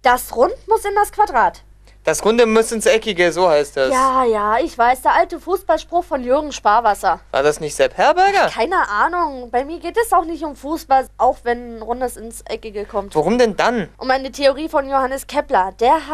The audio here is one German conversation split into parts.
Das Rund muss in das Quadrat. Das Runde muss ins Eckige, so heißt das. Ja, ich weiß, der alte Fußballspruch von Jürgen Sparwasser. War das nicht Sepp Herberger? Keine Ahnung, bei mir geht es auch nicht um Fußball, auch wenn ein Rundes ins Eckige kommt. Worum denn dann? Um eine Theorie von Johannes Kepler.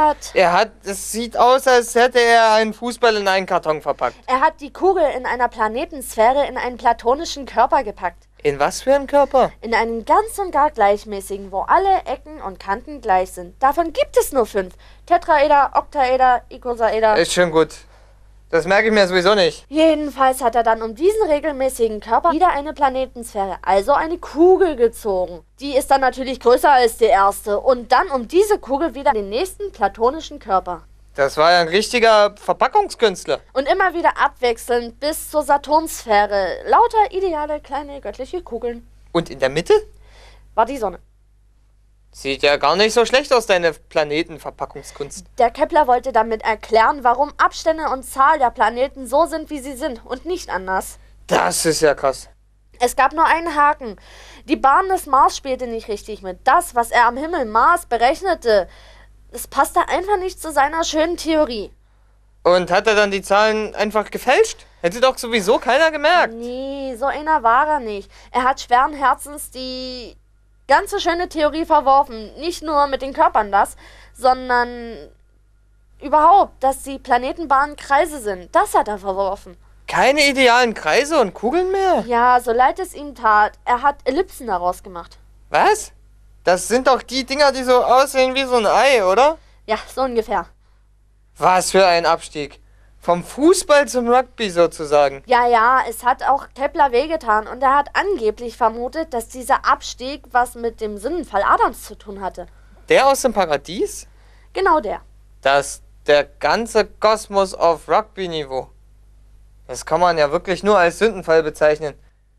Es sieht aus, als hätte er einen Fußball in einen Karton verpackt. Er hat die Kugel in einer Planetensphäre in einen platonischen Körper gepackt. In was für einen Körper? In einen ganz und gar gleichmäßigen, wo alle Ecken und Kanten gleich sind. Davon gibt es nur 5. Tetraeder, Oktaeder, Icosaeder. Ist schon gut. Das merke ich mir sowieso nicht. Jedenfalls hat er dann um diesen regelmäßigen Körper wieder eine Planetensphäre, also eine Kugel gezogen. Die ist dann natürlich größer als die erste. Und dann um diese Kugel wieder den nächsten platonischen Körper. Das war ja ein richtiger Verpackungskünstler. Und immer wieder abwechselnd bis zur Saturnsphäre. Lauter ideale kleine göttliche Kugeln. Und in der Mitte? War die Sonne. Sieht ja gar nicht so schlecht aus, deine Planetenverpackungskunst. Der Kepler wollte damit erklären, warum Abstände und Zahl der Planeten so sind, wie sie sind und nicht anders. Das ist ja krass. Es gab nur einen Haken. Die Bahn des Mars spielte nicht richtig mit. Das, was er am Himmel Mars berechnete, das passte einfach nicht zu seiner schönen Theorie. Und hat er dann die Zahlen einfach gefälscht? Hätte doch sowieso keiner gemerkt. Nee, so einer war er nicht. Er hat schweren Herzens die ganze schöne Theorie verworfen. Nicht nur mit den Körpern sondern überhaupt, dass die Planetenbahnen Kreise sind. Das hat er verworfen. Keine idealen Kreise und Kugeln mehr? Ja, so leid es ihm tat. Er hat Ellipsen daraus gemacht. Was? Das sind doch die Dinger, die so aussehen wie so ein Ei, oder? Ja, so ungefähr. Was für ein Abstieg. Vom Fußball zum Rugby sozusagen. Ja, es hat auch Kepler wehgetan und er hat angeblich vermutet, dass dieser Abstieg was mit dem Sündenfall Adams zu tun hatte. Der aus dem Paradies? Genau der. Dass der ganze Kosmos auf Rugby-Niveau. Das kann man ja wirklich nur als Sündenfall bezeichnen.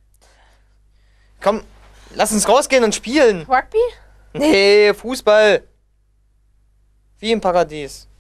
Komm, lass uns rausgehen und spielen. Rugby? Nee, Fußball. Wie im Paradies.